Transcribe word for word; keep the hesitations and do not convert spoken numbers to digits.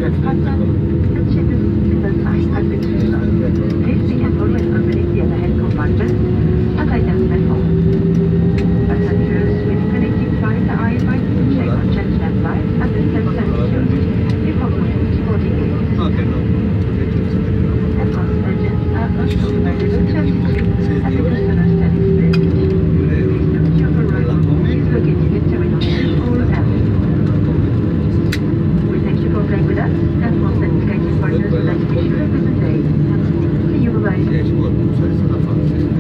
contact, the check is the sign has been switched on. Please be careful when opening the overhead compartment, as items may fall. Passengers with connecting flights are invited to check or change their flights at the self-service kiosk before moving to boarding gates. Okay, no. Advanced agents are also available to assist you at the customer service desk. Please note your arrival room is located in Terminal two or L. We thank you for flying with us. Air France and its guiding partners would like to wish you a pleasant day. See you, bye-bye.